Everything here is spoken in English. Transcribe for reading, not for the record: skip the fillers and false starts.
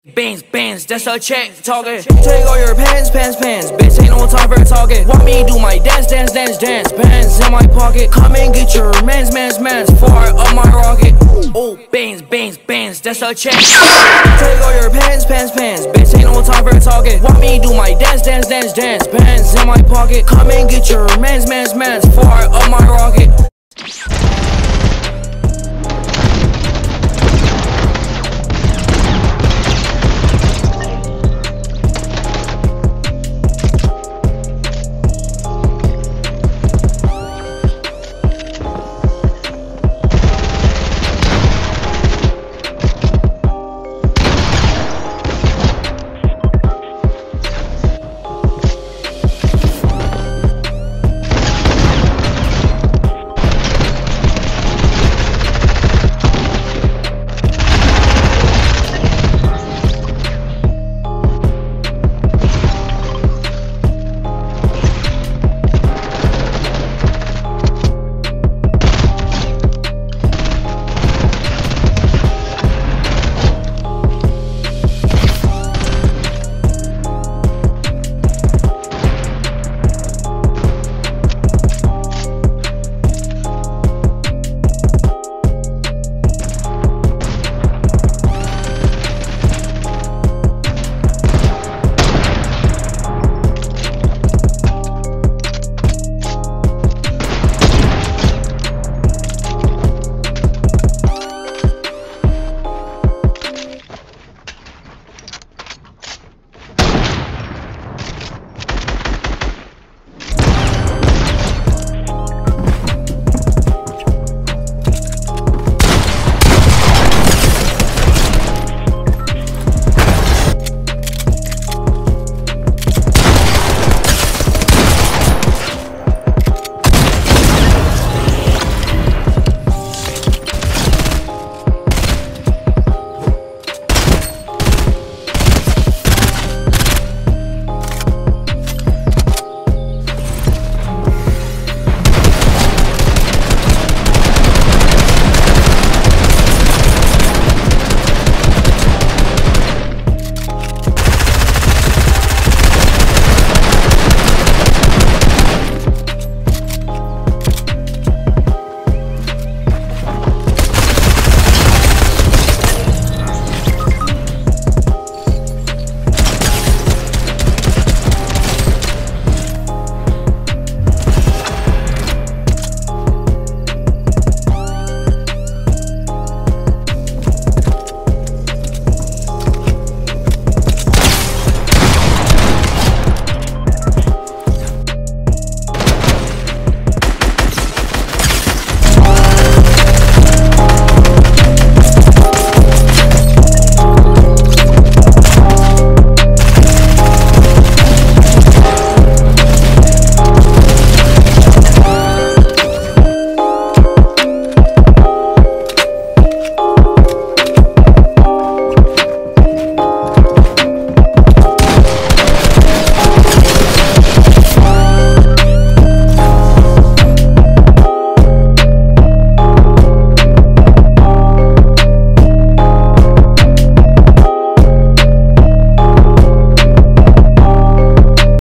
Bands, that's a check talking. Take all your pants, bitch, ain't no time for talking. Want me do my dance, bands in my pocket. Come and get your mans, fire up my rocket. Oh, bands, that's a check. Take all your pants, bitch, ain't no time for talking. Want me do my dance, bands in my pocket. Come and get your mans, fire up my rocket.